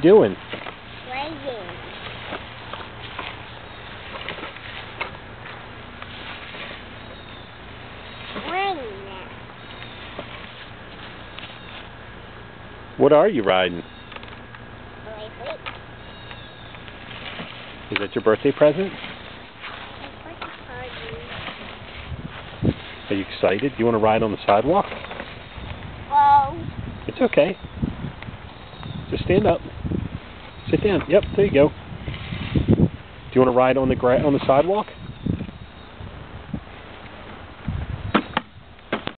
doing? Waiting. What are you riding? Wait. Is that your birthday present? Are you excited? Do you want to ride on the sidewalk? Well, It's okay. Just stand up. Sit down. Yep, there you go. Do you want to ride on the sidewalk?